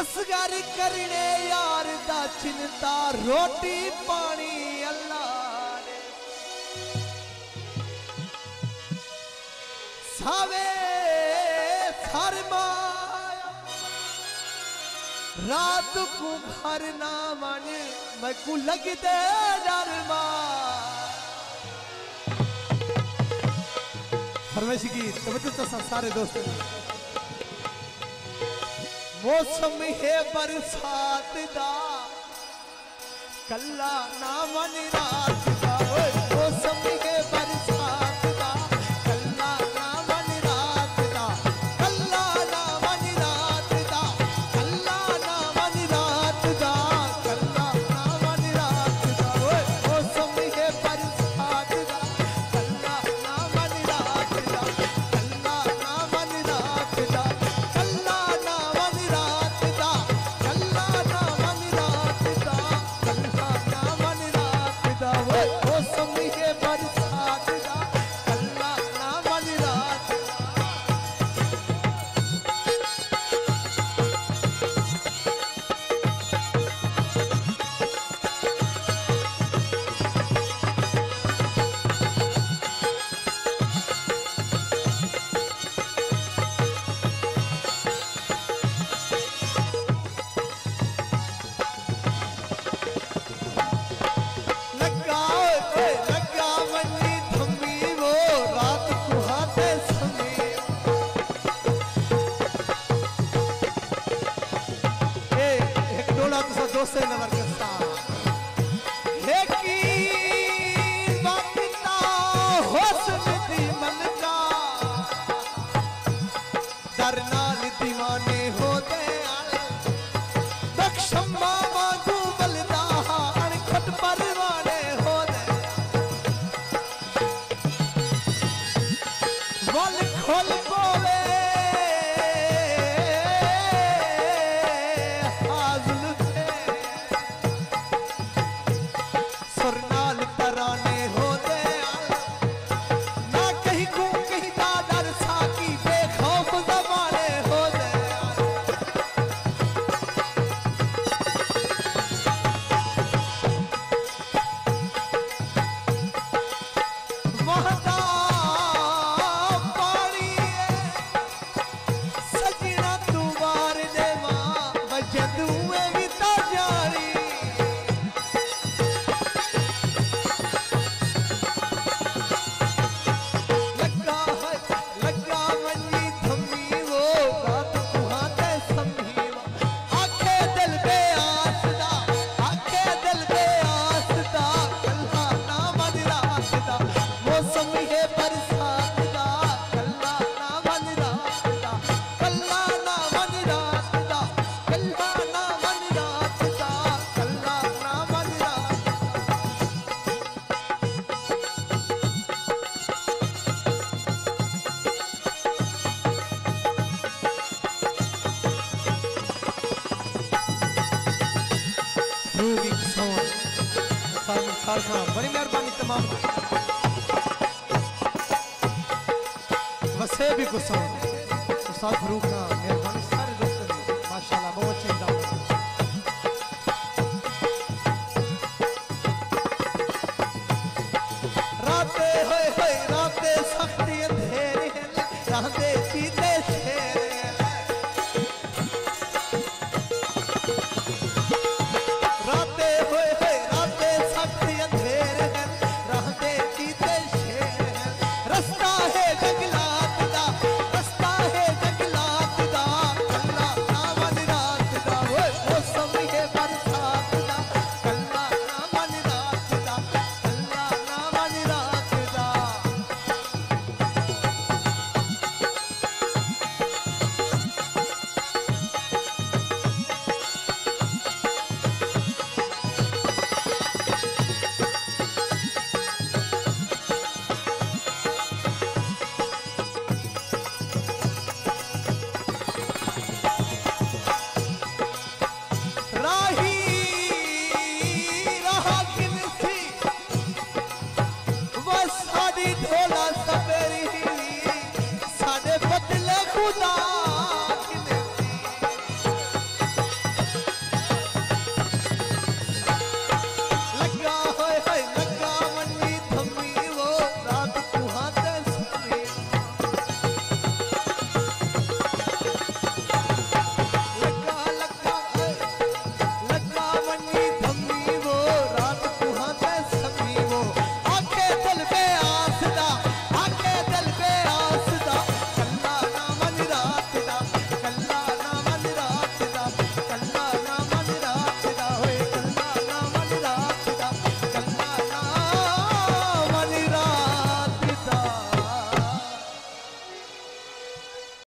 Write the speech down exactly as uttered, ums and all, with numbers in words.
असगर करने यार दा चिंता रोटी पानी अल्लाह ने सावे फरमाया रात को घर ना मन मैं को लगते डरमा फरमाइश की तवज्जो तो सारे दोस्तों मौसम है बरसात दा कल्ला ना मन रात दा मौसम है बरसात दा कल्ला ना मन रात दा कल्ला ना मन रात दा कल्ला ना मन रात दा कल्ला ना मन रात दा मौसम है बरसात दा कल्ला ना मन रात दा कल्ला ना मन रात दा कल्ला ना मन रात दा कल्ला ना मन रात दा कल्ला ना मन रात दा मौसम है बरसात दा कल्ला ना मन रात लगा ओए लगा मनी धम्मी वो रात को हाथे संगे ए एक डोला तो दोस्त है नवर के साथ है की वक्ता हुस्न दी मन का डरना दीवाने होते बख्शम्मा मांगू बलदा अणखट परवाने होते वल खोल बोले हाजुल थे सुरनाल तराने होते ना कहीं को कहीं का डर साकी बेखौफ जमाने होते वहदा पानी सजना तू वार देवा बजदुए विता जारी लगा है लगा मनी धम्मी वो रात को हाथे संभीवा आखे दिल बे आसदा आखे दिल बे आसदा कल्ला ना मन रात दा मौसम है बरसात दा कल्ला ना मन रात दा कल्ला ना मन रात दा कल्ला ना मन रात दा कल्ला ना मन रात रूबी सोन फार्म फार्मा बड़ी मेहरबानी तमाम वसे भी कुछ उस्ताद फरूक का